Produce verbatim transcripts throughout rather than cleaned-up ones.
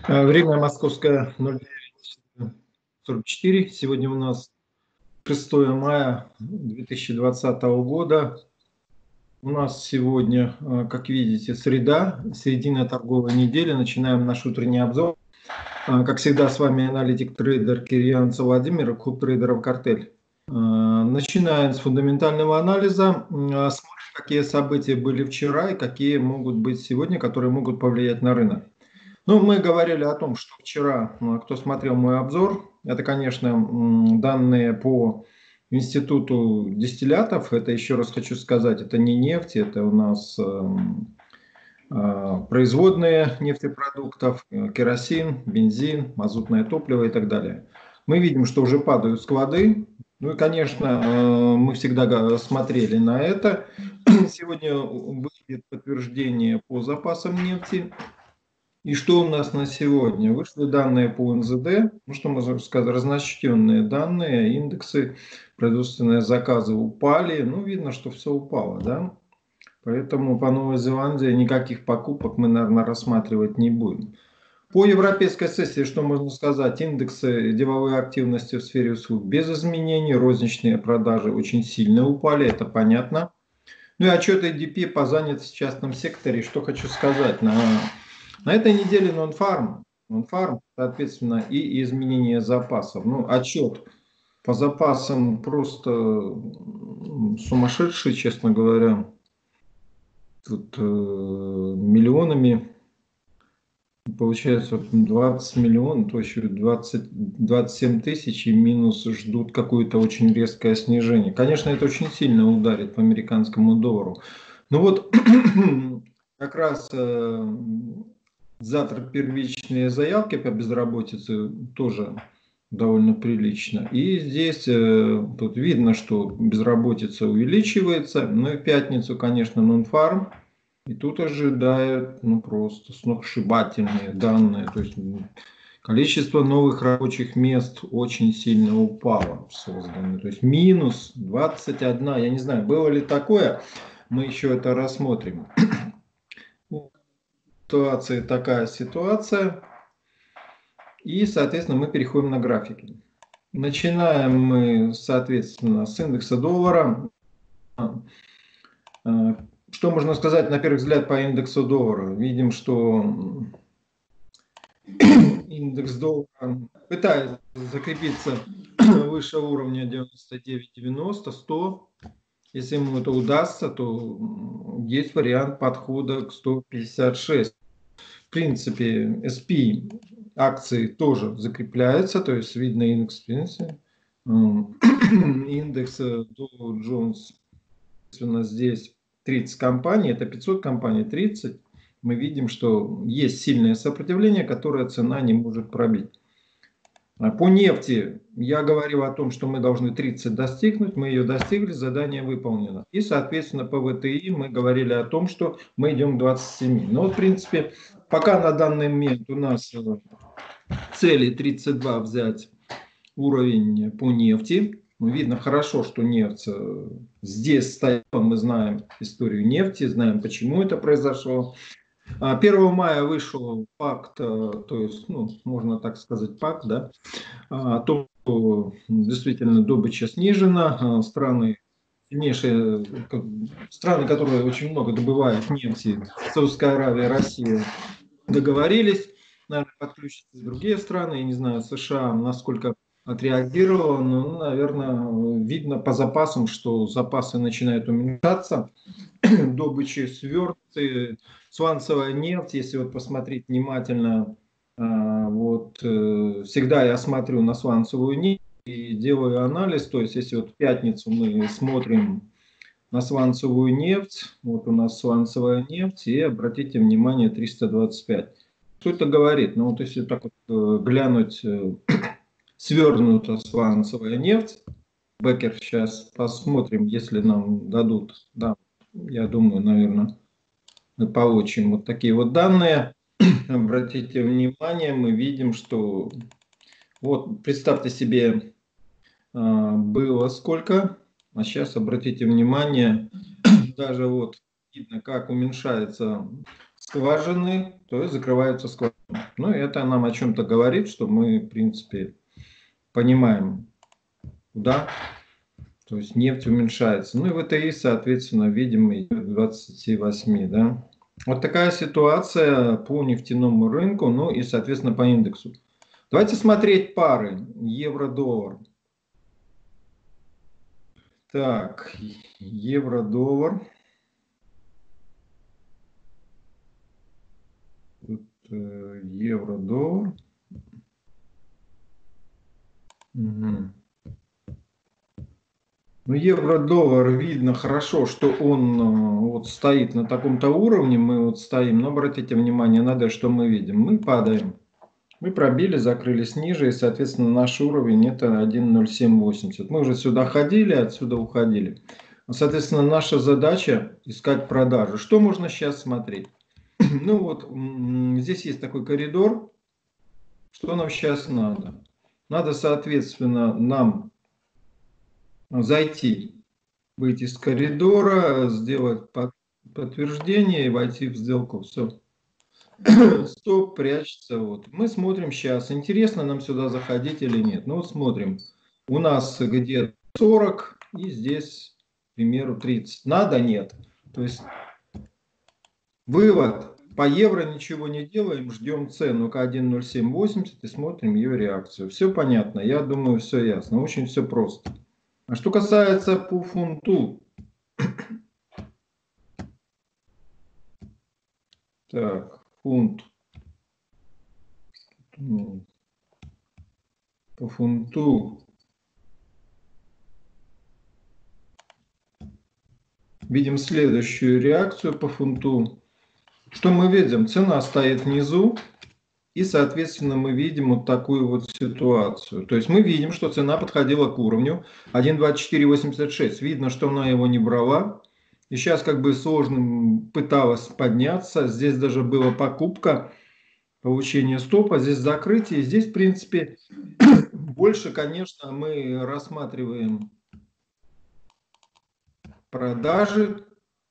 А, Время московское ноль девять сорок четыре. Сегодня у нас шестое мая две тысячи двадцатого года. У нас сегодня, а, как видите, среда, середина торговой недели. Начинаем наш утренний обзор. А, Как всегда, с вами аналитик-трейдер Кирьянцев Владимир, клуб трейдеров «Картель». А, Начинаем с фундаментального анализа. А, Смотрим, какие события были вчера и какие могут быть сегодня, которые могут повлиять на рынок. Ну, мы говорили о том, что вчера, м, кто смотрел мой обзор, это, конечно, м, данные по институту дистиллятов. Это, еще раз хочу сказать, это не нефть, это у нас эм, а, производные нефтепродуктов, э, керосин, бензин, мазутное топливо и так далее. Мы видим, что уже падают склады. Ну и, конечно, э, мы всегда га- смотрели на это. Сегодня выйдет подтверждение по запасам нефти. И что у нас на сегодня? Вышли данные по эн зэ дэ. Ну, что можно сказать? Разночтенные данные, индексы, производственные заказы упали. Ну, видно, что все упало, да? Поэтому по Новой Зеландии никаких покупок мы, наверное, рассматривать не будем. По европейской сессии, что можно сказать? Индексы деловой активности в сфере услуг без изменений, розничные продажи очень сильно упали, это понятно. Ну и отчет эй ди пи по занятости в частном секторе. Что хочу сказать? На, на этой неделе нон-фарм, нон-фарм, соответственно, и изменение запасов. Ну, отчет по запасам просто сумасшедший, честно говоря. Тут э, миллионами, получается, двадцать миллионов, то есть двадцать, двадцать семь тысяч, и минус ждут какое-то очень резкое снижение. Конечно, это очень сильно ударит по американскому доллару. Ну вот, как раз э, завтра первичные заявки по безработице тоже довольно прилично. И здесь э, тут видно, что безработица увеличивается. Ну и в пятницу, конечно, нон-фарм. И тут ожидают, ну, просто сногсшибательные данные. То есть количество новых рабочих мест очень сильно упало создано. То есть минус двадцать один. Я не знаю, было ли такое. Мы еще это рассмотрим. Ситуация такая ситуация. И, соответственно, мы переходим на графики. Начинаем мы, соответственно, с индекса доллара. Что можно сказать, на первый взгляд, по индексу доллара? Видим, что индекс доллара пытается закрепиться выше уровня девяносто девять девяносто, сто. Если ему это удастся, то есть вариант подхода к сто пятьдесят шесть. В принципе, эс пи акции тоже закрепляются, то есть видно индекс, в принципе, индекс Dow Jones, здесь тридцать компаний, это пятьсот компаний, тридцать. Мы видим, что есть сильное сопротивление, которое цена не может пробить. По нефти я говорил о том, что мы должны тридцать достигнуть, мы ее достигли, задание выполнено. И, соответственно, по вэ тэ и мы говорили о том, что мы идем к двадцати семи. Но, в принципе, пока на данный момент у нас цели тридцать два взять уровень по нефти. Ну, видно хорошо, что нефть здесь стоит. Мы знаем историю нефти, знаем, почему это произошло. первого мая вышел пакт, то есть, ну, можно так сказать, пакт, да, о том, что действительно добыча снижена, страны, сильнейшие страны, которые очень много добывают нефти, Саудовская Аравия, Россия, договорились, наверное, подключатся и другие страны, я не знаю, США, насколько отреагировало, но, наверное, видно по запасам, что запасы начинают уменьшаться, добычи сверты, сланцевая нефть, если вот посмотреть внимательно, вот всегда я смотрю на сланцевую нефть и делаю анализ, то есть если вот в пятницу мы смотрим на сланцевую нефть, вот у нас сланцевая нефть, и обратите внимание триста двадцать пять. Что это говорит? Ну вот если так вот глянуть, свернута сланцевая нефть, Беккер, сейчас посмотрим, если нам дадут, да, я думаю, наверное, мы получим вот такие вот данные. Обратите внимание, мы видим, что вот представьте себе, было сколько, а сейчас обратите внимание, даже вот видно, как уменьшается скважины, то есть закрываются скважины. Ну, это нам о чем-то говорит, что мы, в принципе, понимаем, куда, то есть нефть уменьшается. Ну и ВТИ, соответственно, видим, идет к двадцати восьми, да. Вот такая ситуация по нефтяному рынку, ну и, соответственно, по индексу. Давайте смотреть пары евро-доллар. Так, евро-доллар. э, Евро-доллар. Угу. Ну, евро-доллар видно хорошо, что он э, вот стоит на таком-то уровне, мы вот стоим, но обратите внимание на D, что мы видим, мы падаем. Мы пробили, закрылись ниже, и, соответственно, наш уровень это один ноль семь восемьдесят. Мы уже сюда ходили, отсюда уходили. Соответственно, наша задача искать продажи. Что можно сейчас смотреть? Ну вот, здесь есть такой коридор. Что нам сейчас надо? Надо, соответственно, нам зайти, выйти из коридора, сделать подтверждение и войти в сделку. Все. Стоп, прячется. Вот. Мы смотрим сейчас, интересно нам сюда заходить или нет. Ну вот смотрим. У нас где сорок и здесь, к примеру, тридцать. Надо, нет. То есть вывод. По евро ничего не делаем, ждем цену к один ноль семь восемьдесят и смотрим ее реакцию. Все понятно, я думаю, все ясно. Очень все просто. А что касается по фунту. Так, фунт. По фунту. Видим следующую реакцию по фунту. Что мы видим? Цена стоит внизу. И, соответственно, мы видим вот такую вот ситуацию. То есть мы видим, что цена подходила к уровню один двадцать четыре восемьдесят шесть. Видно, что она его не брала. И сейчас как бы сложно пыталась подняться. Здесь даже была покупка, получение стопа. Здесь закрытие. Здесь, в принципе, больше, конечно, мы рассматриваем продажи,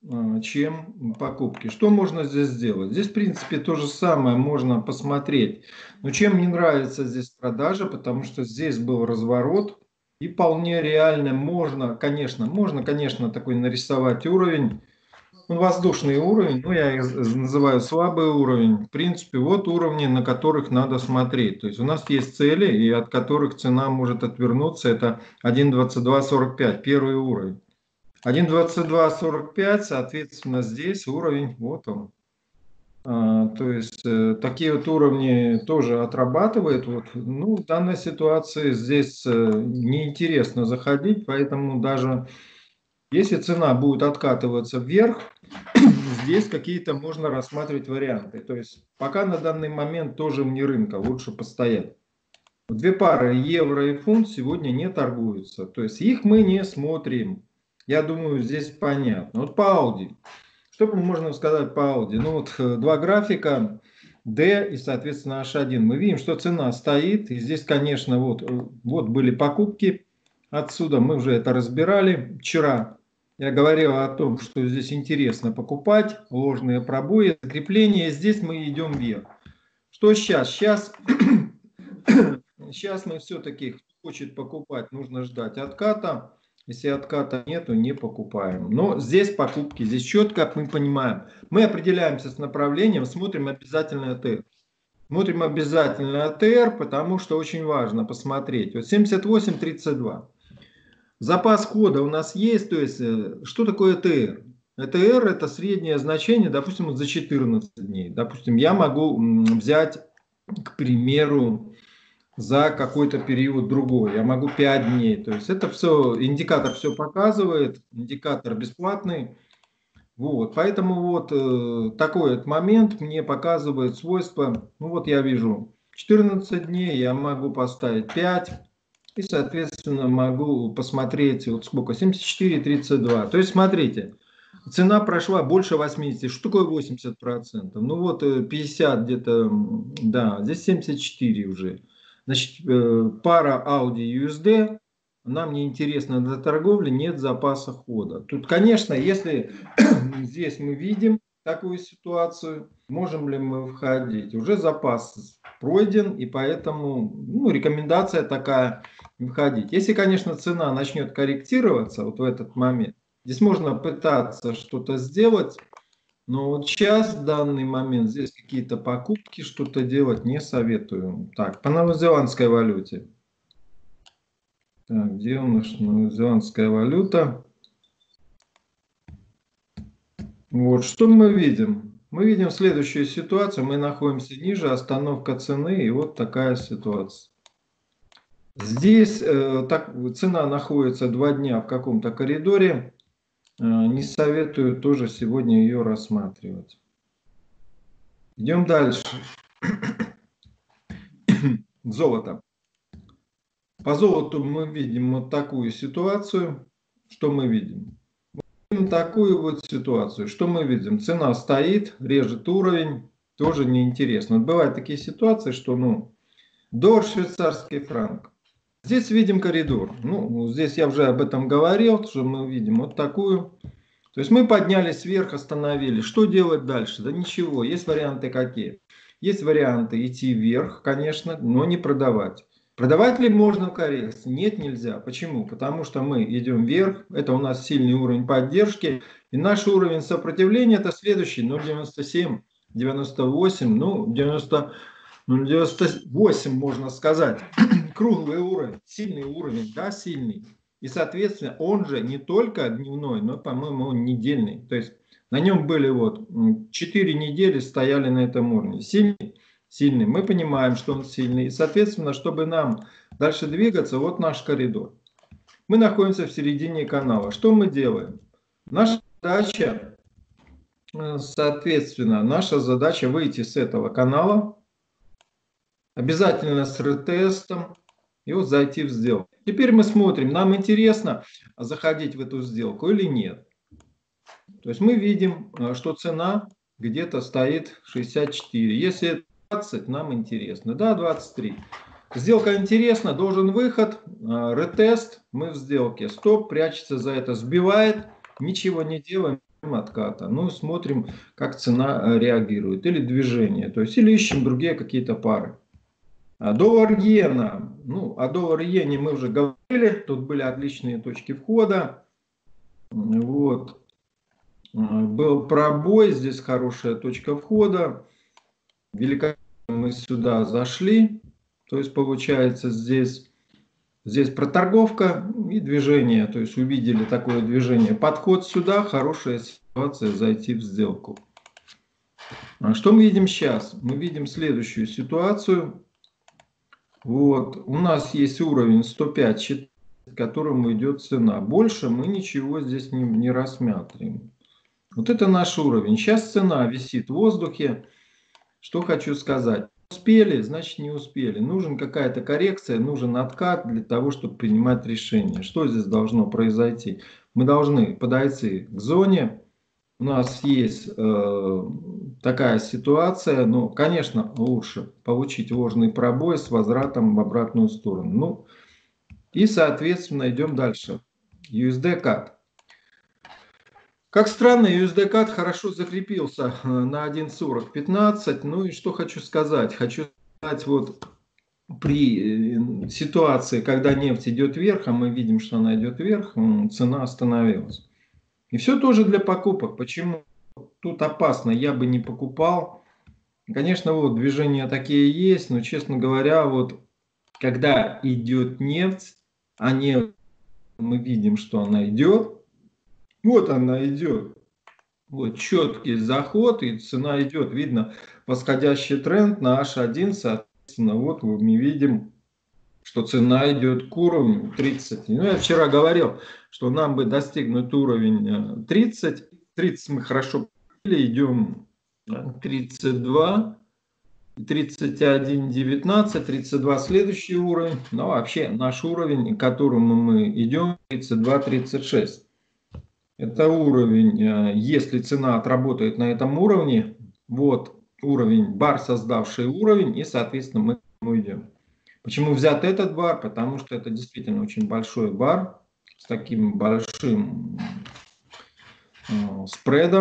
чем покупки. Что можно здесь сделать? Здесь, в принципе, то же самое можно посмотреть. Но чем мне нравится здесь продажа, потому что здесь был разворот. И вполне реально можно, конечно, можно, конечно, такой нарисовать уровень. Ну, воздушный уровень, ну, я их называю слабый уровень. В принципе, вот уровни, на которых надо смотреть. То есть у нас есть цели, и от которых цена может отвернуться. Это один двадцать два сорок пять, первый уровень. один двадцать два сорок пять, соответственно, здесь уровень, вот он. А, то есть э, такие вот уровни тоже отрабатывает. Вот. Ну, в данной ситуации здесь э, неинтересно заходить, поэтому даже если цена будет откатываться вверх, здесь какие-то можно рассматривать варианты. То есть пока на данный момент тоже вне рынка, лучше постоять. Две пары евро и фунт сегодня не торгуются. То есть их мы не смотрим. Я думаю, здесь понятно. Вот по Audi. Что можно сказать по Audi? Ну вот два графика D и, соответственно, эйч один. Мы видим, что цена стоит. И здесь, конечно, вот, вот были покупки отсюда. Мы уже это разбирали. Вчера я говорил о том, что здесь интересно покупать. Ложные пробои, закрепления. Здесь мы идем вверх. Что сейчас? Сейчас... Сейчас мы все-таки, кто хочет покупать, нужно ждать отката. Если отката нету, не покупаем. Но здесь покупки, здесь четко мы понимаем. Мы определяемся с направлением, смотрим обязательно АТР. Смотрим обязательно АТР, потому что очень важно посмотреть. Вот семьдесят восемь тридцать два. Запас хода у нас есть, то есть что такое АТР? АТР это среднее значение, допустим, за четырнадцать дней. Допустим, я могу взять, к примеру, за какой-то период другой. Я могу пять дней. То есть это все, индикатор все показывает, индикатор бесплатный. Вот, поэтому вот э, такой вот момент мне показывает свойства. Ну вот я вижу четырнадцать дней, я могу поставить пять. И, соответственно, могу посмотреть, вот сколько, семьдесят четыре тридцать два. То есть, смотрите, цена прошла больше восьмидесяти. Что такое восемьдесят процентов? Ну вот пятьдесят где-то, да, здесь семьдесят четыре уже. Значит, пара Audi ю эс ди, нам не интересно для торговли, нет запаса хода. Тут, конечно, если здесь мы видим такую ситуацию, можем ли мы входить. Уже запас пройден, и поэтому ну, рекомендация такая входить. Если, конечно, цена начнет корректироваться вот в этот момент, здесь можно пытаться что-то сделать, но вот сейчас, в данный момент, здесь какие-то покупки, что-то делать не советую. Так, по новозеландской валюте. Так, где у нас новозеландская валюта? Вот, что мы видим? Мы видим следующую ситуацию. Мы находимся ниже, остановка цены, и вот такая ситуация. Здесь э, так, цена находится два дня в каком-то коридоре. Э, не советую тоже сегодня ее рассматривать. Идем дальше. Золото. По золоту мы видим вот такую ситуацию. Что мы видим? Мы видим такую вот ситуацию. Что мы видим? Цена стоит, режет уровень. Тоже неинтересно. Вот бывают такие ситуации, что ну, доллар, швейцарский франк. Здесь видим коридор. Ну, здесь я уже об этом говорил, что мы видим вот такую. То есть мы поднялись вверх, остановились. Что делать дальше? Да ничего. Есть варианты какие? Есть варианты идти вверх, конечно, но не продавать. Продавать ли можно в коррекции? Нет, нельзя. Почему? Потому что мы идем вверх. Это у нас сильный уровень поддержки. И наш уровень сопротивления это следующий. ноль девяносто семь, девяносто восемь, ну девяносто, ноль девяносто восемь можно сказать. Круглый уровень, сильный уровень, да, сильный. И, соответственно, он же не только дневной, но, по-моему, он недельный. То есть на нем были вот четыре недели стояли на этом уровне. Сильный, сильный. Мы понимаем, что он сильный. И, соответственно, чтобы нам дальше двигаться, вот наш коридор. Мы находимся в середине канала. Что мы делаем? Наша задача, соответственно, наша задача выйти с этого канала. Обязательно с ретестом. И вот зайти в сделку. Теперь мы смотрим, нам интересно заходить в эту сделку или нет. То есть мы видим, что цена где-то стоит шестьдесят четыре. Если двадцать, нам интересно. Да, двадцать три. Сделка интересна, должен выход, ретест, мы в сделке. Стоп, прячется за это, сбивает, ничего не делаем, отката. Ну, смотрим, как цена реагирует. Или движение. То есть, или ищем другие какие-то пары. Доллар-иена. Ну, о доллар-иене мы уже говорили. Тут были отличные точки входа. Вот. Был пробой. Здесь хорошая точка входа. Великолепно мы сюда зашли. То есть, получается, здесь, здесь проторговка и движение. То есть, увидели такое движение. Подход сюда. Хорошая ситуация зайти в сделку. Что мы видим сейчас? Мы видим следующую ситуацию. Вот, у нас есть уровень сто пять, к которому идет цена. Больше мы ничего здесь не, не рассматриваем. Вот это наш уровень. Сейчас цена висит в воздухе. Что хочу сказать. Успели, значит не успели. Нужен какая-то коррекция, нужен откат для того, чтобы принимать решение. Что здесь должно произойти? Мы должны подойти к зоне. У нас есть э, такая ситуация, ну, конечно, лучше получить ложный пробой с возвратом в обратную сторону. Ну, и, соответственно, идем дальше. ю эс ди кат. Как странно, ю эс ди кат хорошо закрепился на один сорок пятнадцать. Ну и что хочу сказать? Хочу сказать, вот при ситуации, когда нефть идет вверх, а мы видим, что она идет вверх, цена остановилась. И все тоже для покупок. Почему? Тут опасно, я бы не покупал. Конечно, вот движения такие есть, но, честно говоря, вот когда идет нефть, а нефть, мы видим, что она идет. Вот она идет. Вот четкий заход, и цена идет. Видно восходящий тренд на аш один, соответственно, вот мы видим, что цена идет к уровню тридцать. Ну, я вчера говорил, что нам бы достигнуть уровень тридцать. тридцать мы хорошо идем тридцать два, тридцать один, девятнадцать, тридцать два следующий уровень. Но вообще наш уровень, к которому мы идем, тридцать два, тридцать шесть. Это уровень, если цена отработает на этом уровне, вот уровень, бар, создавший уровень, и, соответственно, мы уйдем. Почему взят этот бар? Потому что это действительно очень большой бар с таким большим э, спредом.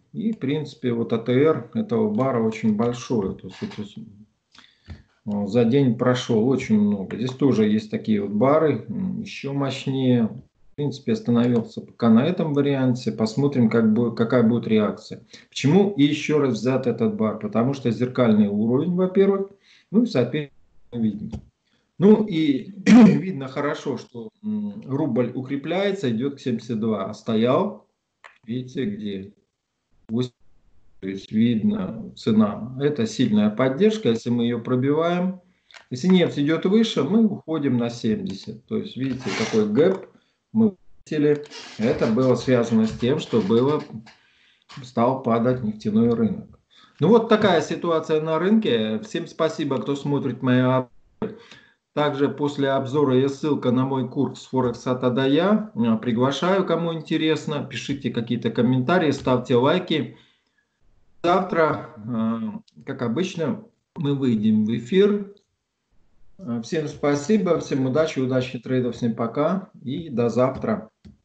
И, в принципе, вот А Т Р этого бара очень большой. То есть, это за день прошел очень много. Здесь тоже есть такие вот бары, еще мощнее. В принципе, остановился пока на этом варианте. Посмотрим, как будет, какая будет реакция. Почему и еще раз взят этот бар? Потому что зеркальный уровень, во-первых. Ну и, соответственно, видим. Ну и видно хорошо, что рубль укрепляется, идет к семьдесят два. А стоял, видите, где? восемь. То есть видно цена. Это сильная поддержка. Если мы ее пробиваем, если нефть идет выше, мы уходим на семьдесят. То есть видите, какой гэп мы видели. Это было связано с тем, что было, стал падать нефтяной рынок. Ну вот такая ситуация на рынке. Всем спасибо, кто смотрит мои обзоры. Также после обзора есть ссылка на мой курс Форекс от А до Я. Приглашаю, кому интересно. Пишите какие-то комментарии, ставьте лайки. Завтра, как обычно, мы выйдем в эфир. Всем спасибо, всем удачи, удачи трейдов, всем пока и до завтра.